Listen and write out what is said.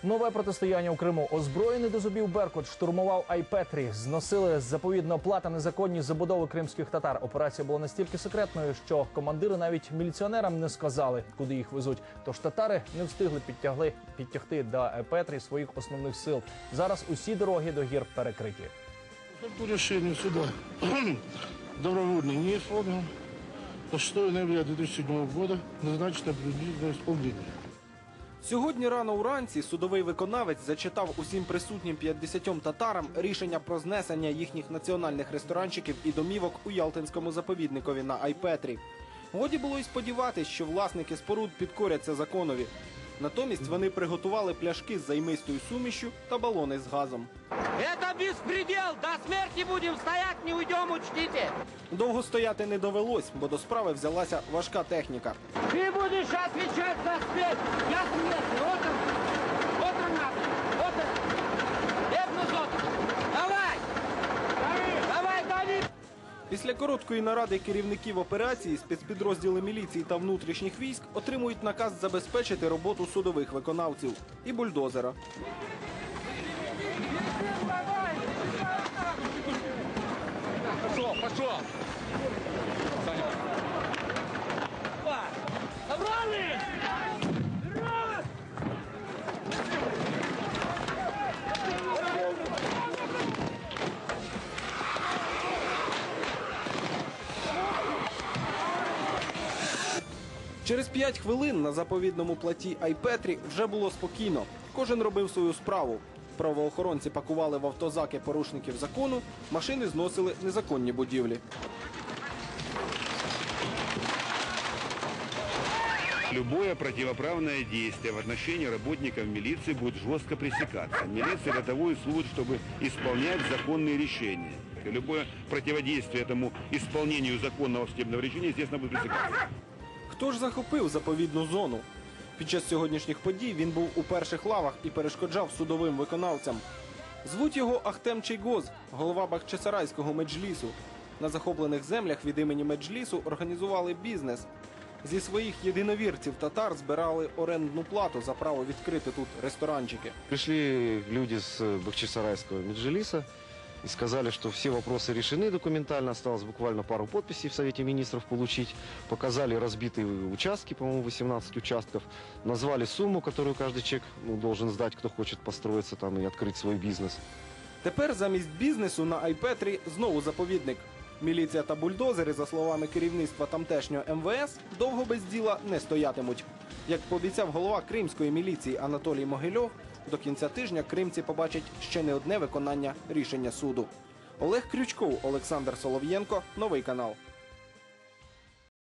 Нове протистояння у Криму. Озброєний до зубів Беркут штурмував Айпетрі. Зносили заповідно плата незаконні забудови кримських татар. Операція була настільки секретною, що командири навіть міліціонерам не сказали, куди їх везуть. Тож татари не встигли підтягти до Айпетрі своїх основних сил. Зараз усі дороги до гір перекриті. По решению суда добровольный не исполнил. На 6 ноября 2007 года назначено принудительное исполнение. Сьогодні рано уранці судовий виконавець зачитав усім присутнім 50 татарам рішення про знесення їхніх національних ресторанчиків і домівок у Ялтинському заповідникові на Айпетрі. Годі було й сподіватись, що власники споруд підкоряться законові. Натомість вони приготували пляшки з займистою сумішю та балони з газом. Это беспредел! До смерти будем стоять, не уйдем, учтите! Довго стояти не довелось, бо до справи взялася важка техніка. Ты будешь отвечать за смерть! Я смерть! Вот он надо! Вот он! Давай! Давай, дави! Після короткої наради керівників операції спецпідрозділи міліції та внутрішніх військ отримують наказ забезпечити роботу судових виконавців і бульдозера. Пошел! Собрали! Раз! Через 5 хвилин на заповідному платі Айпетрі вже було спокійно. Кожен робив свою справу. Правоохоронці пакували в автозаки порушників закону, машини зносили незаконні будівлі. Любое противоправное действие в отношении работников милиции будет жестко пресекаться. Милиция для того и служит, чтобы исполнять законные решения. И любое противодействие этому исполнению законного судебного решения, естественно, будет пресекаться. Хто ж захопив заповідну зону? Під час сьогоднішніх подій він був у перших лавах і перешкоджав судовим виконавцям. Звуть його Ахтем Чейгоз, голова Бахчисарайського меджлісу. На захоплених землях від імені меджлісу організували бізнес. Зі своїх єдиновірців татар збирали орендну плату за право відкрити тут ресторанчики. Пришли люди с Бахчисарайского меджлиса и сказали, что все вопросы решены документально, осталось буквально пару подписей в Совете Министров получить. Показали разбитые участки, по-моему, 18 участков, назвали сумму, которую каждый человек должен сдать, кто хочет построиться там и открыть свой бизнес. Тепер замість бізнесу на Айпетрі знову заповідник. Міліція та бульдозери, за словами керівництва тамтешнього МВС, довго без діла не стоятимуть. Як пообіцяв голова кримської міліції Анатолій Могильов, до кінця тижня кримці побачать ще не одне виконання рішення суду. Олег Крючков, Олександр Солов'єнко, Новий канал.